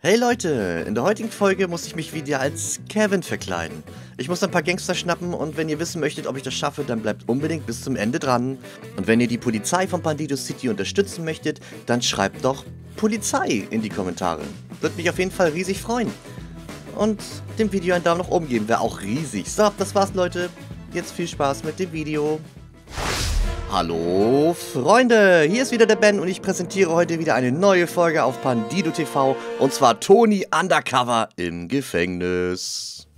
Hey Leute, in der heutigen Folge muss ich mich wieder als Kevin verkleiden. Ich muss ein paar Gangster schnappen und wenn ihr wissen möchtet, ob ich das schaffe, dann bleibt unbedingt bis zum Ende dran. Und wenn ihr die Polizei von Bandido City unterstützen möchtet, dann schreibt doch Polizei in die Kommentare. Würde mich auf jeden Fall riesig freuen. Und dem Video einen Daumen nach oben geben wäre auch riesig. So, das war's Leute. Jetzt viel Spaß mit dem Video. Hallo Freunde, hier ist wieder der Ben und ich präsentiere heute wieder eine neue Folge auf Bandido TV und zwar Tony Undercover im Gefängnis.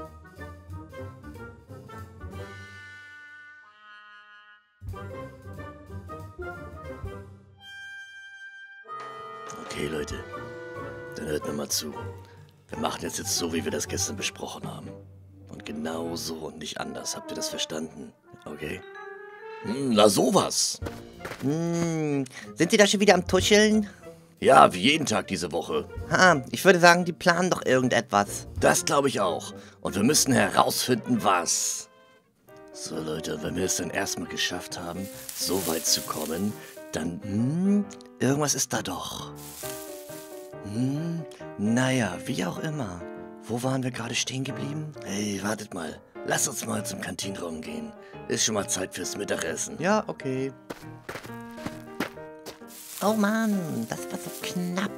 Okay Leute, dann hört mir mal zu. Wir machen jetzt so, wie wir das gestern besprochen haben. Und genau so und nicht anders, habt ihr das verstanden? Okay? Na sowas. Sind Sie da schon wieder am Tuscheln? Ja, wie jeden Tag diese Woche. Ich würde sagen, die planen doch irgendetwas. Das glaube ich auch. Und wir müssen herausfinden, was. So Leute, wenn wir es dann erstmal geschafft haben, so weit zu kommen, dann, irgendwas ist da doch. Naja, wie auch immer. Wo waren wir gerade stehen geblieben? Hey, wartet mal. Lass uns mal zum Kantinenraum gehen. Ist schon mal Zeit fürs Mittagessen. Ja, okay. Oh Mann, das war so knapp.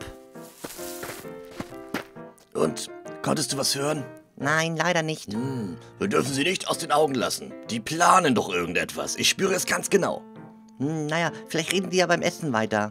Und, konntest du was hören? Nein, leider nicht. Wir dürfen sie nicht aus den Augen lassen. Die planen doch irgendetwas. Ich spüre es ganz genau. Naja, vielleicht reden die ja beim Essen weiter.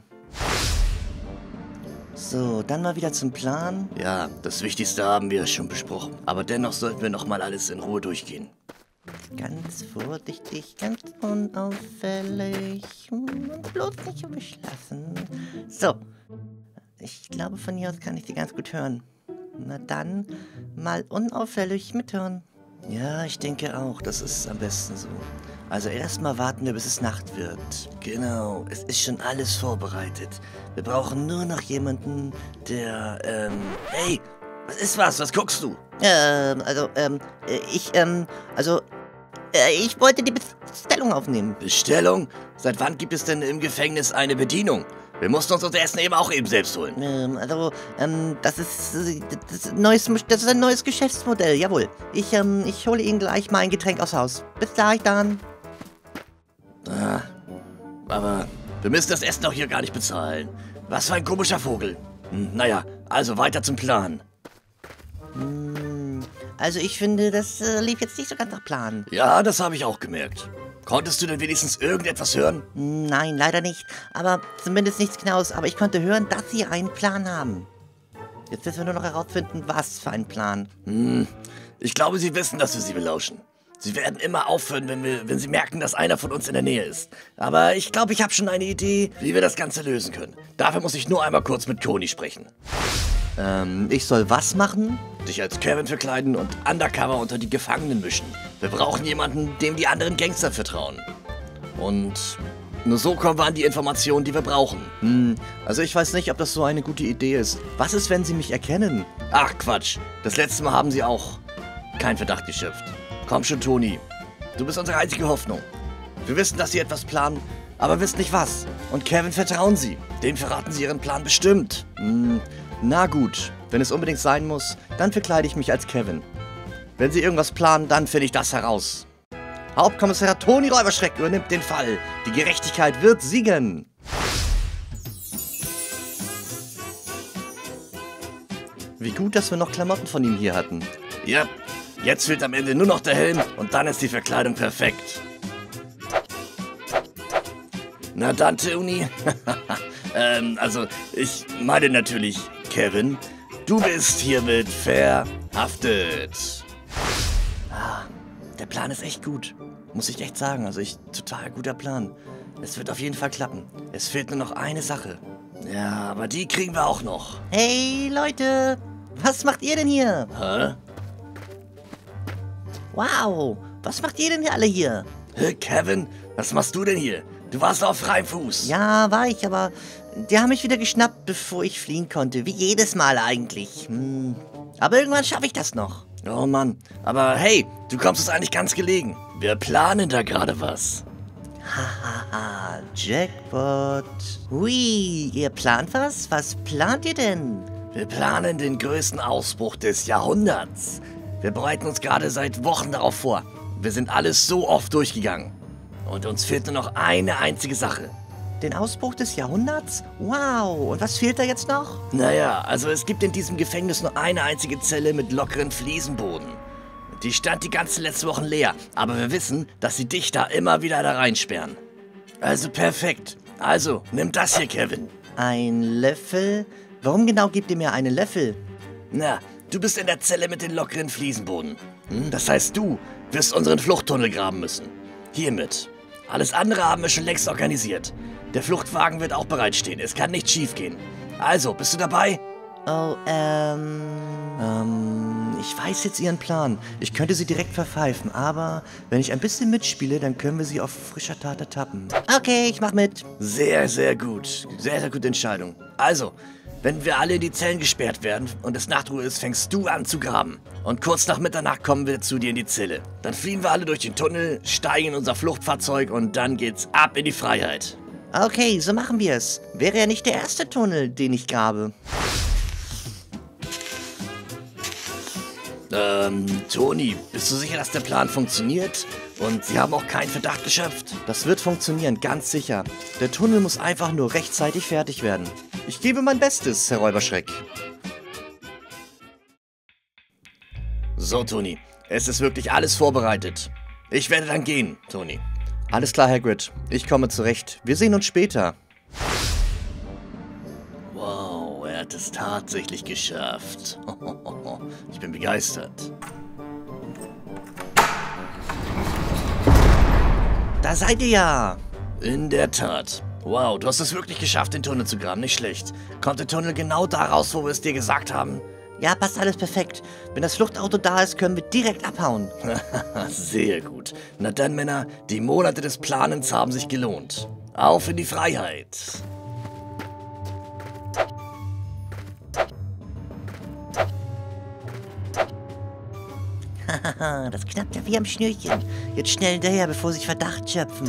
So, dann mal wieder zum Plan. Ja, das Wichtigste haben wir schon besprochen. Aber dennoch sollten wir nochmal alles in Ruhe durchgehen. Ganz vorsichtig, ganz unauffällig. Und bloß nicht umschlassen. So. Ich glaube, von hier aus kann ich sie ganz gut hören. Na dann, mal unauffällig mithören. Ja, ich denke auch, das ist am besten so. Also erstmal warten wir, bis es Nacht wird. Genau, es ist schon alles vorbereitet. Wir brauchen nur noch jemanden, der, hey, was ist was? Was guckst du? Ich wollte die Bestellung aufnehmen. Bestellung? Seit wann gibt es denn im Gefängnis eine Bedienung? Wir mussten uns unser Essen eben auch eben selbst holen. Das ist ein neues Geschäftsmodell, jawohl. Ich hole Ihnen gleich mal ein Getränk aufs Haus. Bis gleich dann. Aber wir müssen das Essen doch hier gar nicht bezahlen. Was für ein komischer Vogel. Naja, also weiter zum Plan. Also ich finde, das lief jetzt nicht so ganz nach Plan. Ja, das habe ich auch gemerkt. Konntest du denn wenigstens irgendetwas hören? Nein, leider nicht. Aber zumindest nichts Genaues. Aber ich konnte hören, dass Sie einen Plan haben. Jetzt müssen wir nur noch herausfinden, was für einen Plan. Ich glaube, sie wissen, dass wir sie belauschen. Sie werden immer aufhören, wenn sie merken, dass einer von uns in der Nähe ist. Aber ich glaube, ich habe schon eine Idee, wie wir das Ganze lösen können. Dafür muss ich nur einmal kurz mit Tony sprechen. Ich soll was machen? Dich als Kevin verkleiden und undercover unter die Gefangenen mischen. Wir brauchen jemanden, dem die anderen Gangster vertrauen. Und nur so kommen wir an die Informationen, die wir brauchen. Also ich weiß nicht, ob das so eine gute Idee ist. Was ist, wenn sie mich erkennen? Ach Quatsch, das letzte Mal haben sie auch keinen Verdacht geschöpft. Komm schon, Tony. Du bist unsere einzige Hoffnung. Wir wissen, dass sie etwas planen, aber wissen nicht was. Und Kevin vertrauen sie. Dem verraten sie ihren Plan bestimmt. Na gut, wenn es unbedingt sein muss, dann verkleide ich mich als Kevin. Wenn sie irgendwas planen, dann finde ich das heraus. Hauptkommissar Tony Räuberschreck übernimmt den Fall. Die Gerechtigkeit wird siegen. Wie gut, dass wir noch Klamotten von ihm hier hatten. Ja, jetzt fehlt am Ende nur noch der Helm und dann ist die Verkleidung perfekt. Na dann, Tony. Also, ich meine natürlich, Kevin, du bist hiermit verhaftet. Der Plan ist echt gut. Muss ich echt sagen. Also, total guter Plan. Es wird auf jeden Fall klappen. Es fehlt nur noch eine Sache. Ja, aber die kriegen wir auch noch. Hey Leute, was macht ihr denn hier? Hä? Wow, was macht ihr denn hier alle hier? Kevin, was machst du denn hier? Du warst auf freiem Fuß. Ja, war ich, aber die haben mich wieder geschnappt, bevor ich fliehen konnte. Wie jedes Mal eigentlich. Aber irgendwann schaffe ich das noch. Oh Mann, aber hey, du kommst uns eigentlich ganz gelegen. Wir planen da gerade was. Hahaha, Jackpot. Hui, ihr plant was? Was plant ihr denn? Wir planen den größten Ausbruch des Jahrhunderts. Wir bereiten uns gerade seit Wochen darauf vor. Wir sind alles so oft durchgegangen. Und uns fehlt nur noch eine einzige Sache. Den Ausbruch des Jahrhunderts? Wow, und was fehlt da jetzt noch? Naja, also es gibt in diesem Gefängnis nur eine einzige Zelle mit lockeren Fliesenboden. Die stand die ganze letzte Woche leer, aber wir wissen, dass sie dich da immer wieder da reinsperren. Also perfekt. Also, nimm das hier, Kevin. Ein Löffel? Warum genau gebt ihr mir einen Löffel? Na, du bist in der Zelle mit den lockeren Fliesenboden. Das heißt, du wirst unseren Fluchttunnel graben müssen. Hiermit. Alles andere haben wir schon längst organisiert. Der Fluchtwagen wird auch bereitstehen. Es kann nicht schief gehen. Also, bist du dabei? Oh, ich weiß jetzt Ihren Plan. Ich könnte Sie direkt verpfeifen, aber wenn ich ein bisschen mitspiele, dann können wir Sie auf frischer Tat ertappen. Okay, ich mach mit. Sehr, sehr gut. Sehr, sehr gute Entscheidung. Also, wenn wir alle in die Zellen gesperrt werden und es Nachtruhe ist, fängst du an zu graben. Und kurz nach Mitternacht kommen wir zu dir in die Zelle. Dann fliehen wir alle durch den Tunnel, steigen in unser Fluchtfahrzeug und dann geht's ab in die Freiheit. Okay, so machen wir es. Wäre ja nicht der erste Tunnel, den ich grabe. Toni, bist du sicher, dass der Plan funktioniert? Und sie haben auch keinen Verdacht geschöpft? Das wird funktionieren, ganz sicher. Der Tunnel muss einfach nur rechtzeitig fertig werden. Ich gebe mein Bestes, Herr Räuberschreck. So, Toni, es ist wirklich alles vorbereitet. Ich werde dann gehen, Toni. Alles klar, Hagrid. Ich komme zurecht. Wir sehen uns später. Wow, er hat es tatsächlich geschafft. Ich bin begeistert. Da seid ihr ja. In der Tat. Wow, du hast es wirklich geschafft, den Tunnel zu graben. Nicht schlecht. Kommt der Tunnel genau da raus, wo wir es dir gesagt haben? Ja, passt alles perfekt. Wenn das Fluchtauto da ist, können wir direkt abhauen. Sehr gut. Na dann, Männer, die Monate des Planens haben sich gelohnt. Auf in die Freiheit. Haha, das knappt ja wie am Schnürchen. Jetzt schnell hinterher, bevor sich Verdacht schöpfen.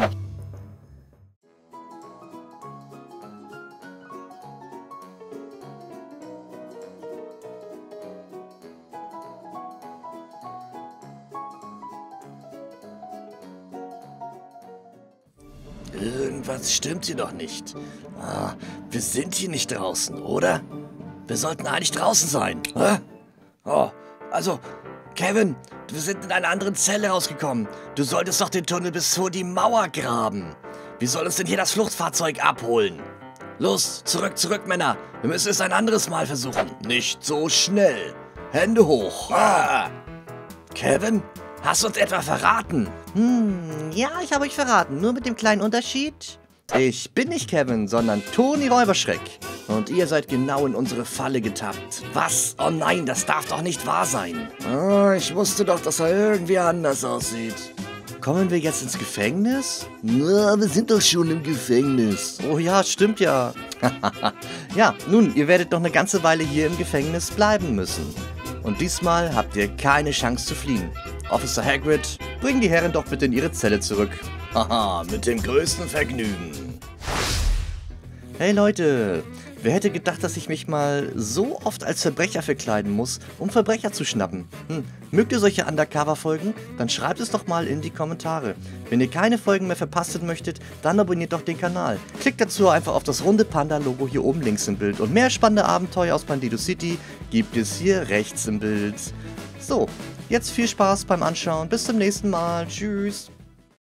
Irgendwas stimmt hier doch nicht. Wir sind hier nicht draußen, oder? Wir sollten eigentlich draußen sein. Hä? Oh, also, Kevin, wir sind in einer anderen Zelle rausgekommen. Du solltest doch den Tunnel bis vor die Mauer graben. Wie soll uns denn hier das Fluchtfahrzeug abholen? Los, zurück, Männer. Wir müssen es ein anderes Mal versuchen. Nicht so schnell. Hände hoch. Kevin, hast du uns etwa verraten? Ja, ich habe euch verraten. Nur mit dem kleinen Unterschied. Ich bin nicht Kevin, sondern Toni Räuberschreck. Und ihr seid genau in unsere Falle getappt. Was? Oh nein, das darf doch nicht wahr sein. Ich wusste doch, dass er irgendwie anders aussieht. Kommen wir jetzt ins Gefängnis? Na, wir sind doch schon im Gefängnis. Oh ja, stimmt ja. Ja, nun, ihr werdet noch eine ganze Weile hier im Gefängnis bleiben müssen. Und diesmal habt ihr keine Chance zu fliehen. Officer Hagrid, bring die Herren doch bitte in ihre Zelle zurück. Haha, mit dem größten Vergnügen. Hey Leute, wer hätte gedacht, dass ich mich mal so oft als Verbrecher verkleiden muss, um Verbrecher zu schnappen? Mögt ihr solche Undercover-Folgen? Dann schreibt es doch mal in die Kommentare. Wenn ihr keine Folgen mehr verpassen möchtet, dann abonniert doch den Kanal. Klickt dazu einfach auf das runde Panda-Logo hier oben links im Bild. Und mehr spannende Abenteuer aus Bandido City gibt es hier rechts im Bild. So, jetzt viel Spaß beim Anschauen. Bis zum nächsten Mal. Tschüss.